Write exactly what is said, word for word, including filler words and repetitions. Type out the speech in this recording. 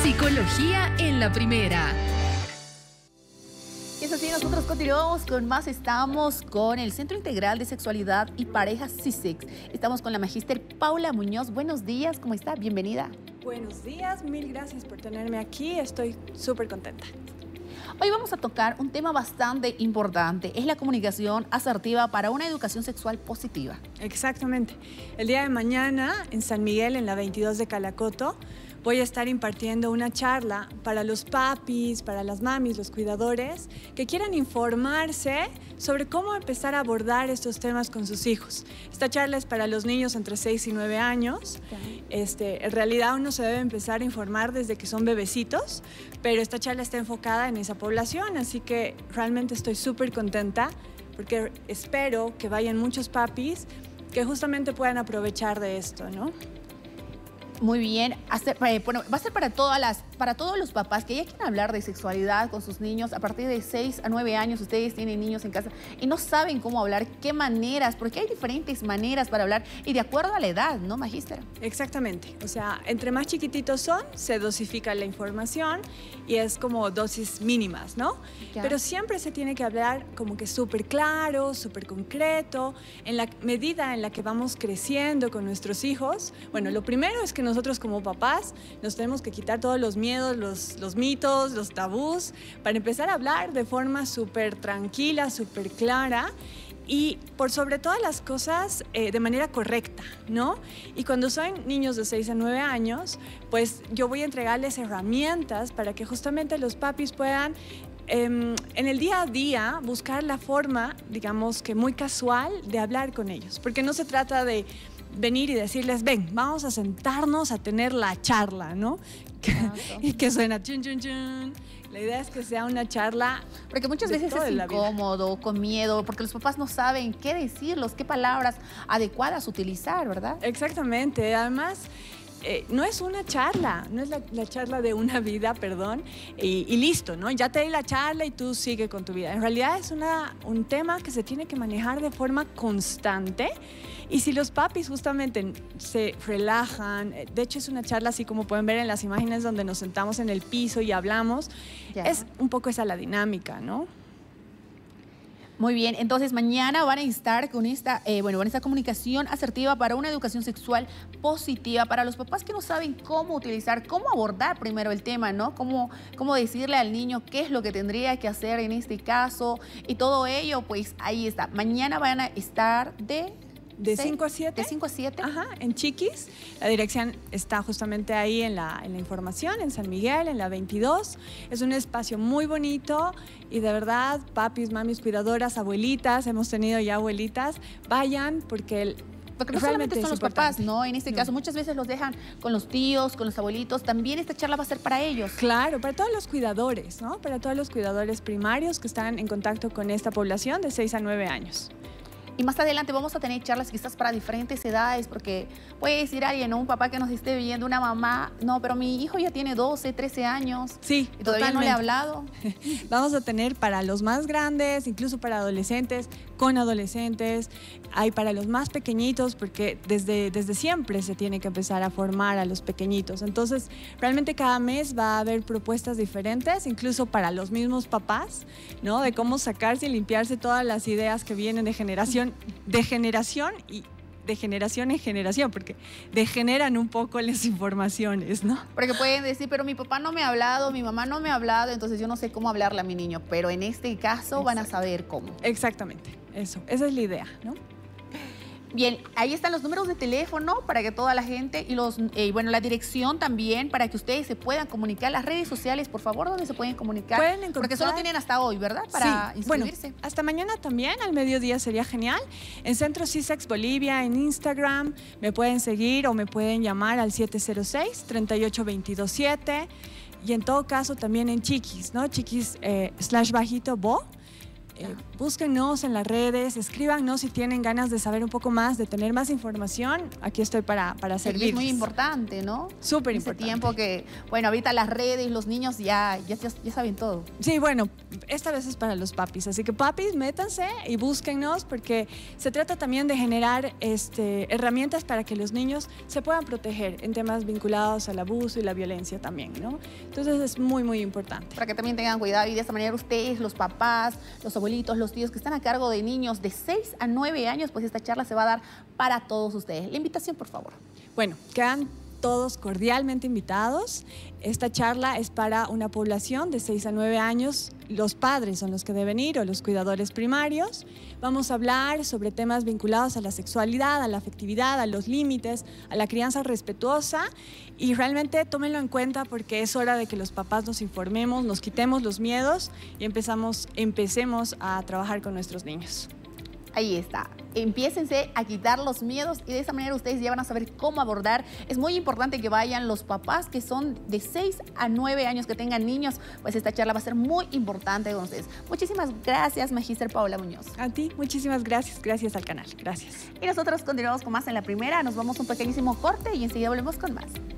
Psicología en la Primera. Y es así, nosotros continuamos con más. Estamos con el Centro Integral de Sexualidad y Parejas C I S E X. Estamos con la magíster Paula Muñoz. Buenos días, ¿cómo está? Bienvenida. Buenos días, mil gracias por tenerme aquí. Estoy súper contenta. Hoy vamos a tocar un tema bastante importante. Es la comunicación asertiva para una educación sexual positiva. Exactamente. El día de mañana en San Miguel, en la veintidós de Calacoto, voy a estar impartiendo una charla para los papis, para las mamis, los cuidadores, que quieran informarse sobre cómo empezar a abordar estos temas con sus hijos. Esta charla es para los niños entre seis y nueve años. Este, en realidad uno se debe empezar a informar desde que son bebecitos, pero esta charla está enfocada en esa población, así que realmente estoy súper contenta porque espero que vayan muchos papis que justamente puedan aprovechar de esto, ¿no? Muy bien. Hacer, eh, bueno, va a ser para todas las, para todos los papás que ya quieren hablar de sexualidad con sus niños a partir de seis a nueve años. Ustedes tienen niños en casa y no saben cómo hablar, qué maneras, porque hay diferentes maneras para hablar y de acuerdo a la edad, ¿no, magíster? Exactamente. O sea, entre más chiquititos son, se dosifica la información y es como dosis mínimas, ¿no? Ya. Pero siempre se tiene que hablar como que súper claro, súper concreto, en la medida en la que vamos creciendo con nuestros hijos. Bueno, lo primero es que nosotros como papás nos tenemos que quitar todos los miedos, los, los mitos, los tabús, para empezar a hablar de forma súper tranquila, súper clara y por sobre todas las cosas eh, de manera correcta, ¿no? Y cuando son niños de seis a nueve años, pues yo voy a entregarles herramientas para que justamente los papis puedan eh, en el día a día buscar la forma, digamos que muy casual, de hablar con ellos, porque no se trata de venir y decirles, ven, vamos a sentarnos a tener la charla, ¿no? Y que suena chun, chun, chun. La idea es que sea una charla. Porque muchas veces es incómodo, con miedo, porque los papás no saben qué decirlos, qué palabras adecuadas utilizar, ¿verdad? Exactamente. Además, Eh, no es una charla, no es la, la charla de una vida, perdón, y, y listo, ¿no? Ya te di la charla y tú sigue con tu vida. En realidad es una, un tema que se tiene que manejar de forma constante y si los papis justamente se relajan, de hecho es una charla así como pueden ver en las imágenes donde nos sentamos en el piso y hablamos, ya. Es un poco esa la dinámica, ¿no? Muy bien, entonces mañana van a estar con esta, eh, bueno, con esta comunicación asertiva para una educación sexual positiva para los papás que no saben cómo utilizar, cómo abordar primero el tema, ¿no? Cómo, cómo decirle al niño qué es lo que tendría que hacer en este caso y todo ello, pues ahí está. Mañana van a estar de... De cinco a siete. De cinco a siete. Ajá, en Chiquis. La dirección está justamente ahí en la, en la información, en San Miguel, en la veintidós. Es un espacio muy bonito y de verdad, papis, mamis, cuidadoras, abuelitas, hemos tenido ya abuelitas, vayan porque el... Porque no solamente son los papás, ¿no? En este no. caso, muchas veces los dejan con los tíos, con los abuelitos. También esta charla va a ser para ellos. Claro, para todos los cuidadores, ¿no? Para todos los cuidadores primarios que están en contacto con esta población de seis a nueve años. Y más adelante vamos a tener charlas quizás para diferentes edades, porque puede decir alguien, ¿no? Un papá que nos esté viendo, una mamá, no, pero mi hijo ya tiene doce, trece años. Sí, y todavía totalmente. No le he hablado. Vamos a tener para los más grandes, incluso para adolescentes, con adolescentes, hay para los más pequeñitos, porque desde, desde siempre se tiene que empezar a formar a los pequeñitos. Entonces, realmente cada mes va a haber propuestas diferentes, incluso para los mismos papás, ¿no? De cómo sacarse y limpiarse todas las ideas que vienen de generación de generación y de generación en generación, porque degeneran un poco las informaciones, ¿no? Porque pueden decir, pero mi papá no me ha hablado, mi mamá no me ha hablado, entonces yo no sé cómo hablarle a mi niño, pero en este caso Exacto. van a saber cómo. Exactamente, eso, esa es la idea, ¿no? Bien, ahí están los números de teléfono para que toda la gente y los eh, bueno, la dirección también para que ustedes se puedan comunicar. Las redes sociales, por favor, ¿dónde se pueden comunicar? Pueden encontrar... Porque solo tienen hasta hoy, ¿verdad? Para sí. inscribirse. Bueno, hasta mañana también, al mediodía sería genial. En Centro C I S E X Bolivia, en Instagram, me pueden seguir o me pueden llamar al siete cero seis, tres ocho dos dos siete y en todo caso también en Chiquis, ¿no? Chiquis eh, slash bajito bo. Eh, búsquennos en las redes, escríbanos si tienen ganas de saber un poco más, de tener más información. Aquí estoy para, para servirles. Es muy importante, ¿no? Súper Ese importante. tiempo que, bueno, ahorita las redes, los niños ya, ya, ya saben todo. Sí, bueno, esta vez es para los papis. Así que papis, métanse y búsquennos porque se trata también de generar este, herramientas para que los niños se puedan proteger en temas vinculados al abuso y la violencia también, ¿no? Entonces es muy, muy importante. Para que también tengan cuidado y de esta manera ustedes, los papás, los abuelitos, los tíos que están a cargo de niños de seis a nueve años, pues esta charla se va a dar para todos ustedes. La invitación, por favor. Bueno, quedan todos cordialmente invitados. Esta charla es para una población de seis a nueve años. Los padres son los que deben ir o los cuidadores primarios. Vamos a hablar sobre temas vinculados a la sexualidad, a la afectividad, a los límites, a la crianza respetuosa y realmente tómenlo en cuenta porque es hora de que los papás nos informemos, nos quitemos los miedos y empezamos, empecemos a trabajar con nuestros niños. Ahí está. Empiécense a quitar los miedos y de esa manera ustedes ya van a saber cómo abordar. Es muy importante que vayan los papás que son de seis a nueve años, que tengan niños, pues esta charla va a ser muy importante con ustedes. Muchísimas gracias, Magíster Paola Muñoz. A ti, muchísimas gracias. Gracias al canal. Gracias. Y nosotros continuamos con más en La Primera. Nos vamos a un pequeñísimo corte y enseguida volvemos con más.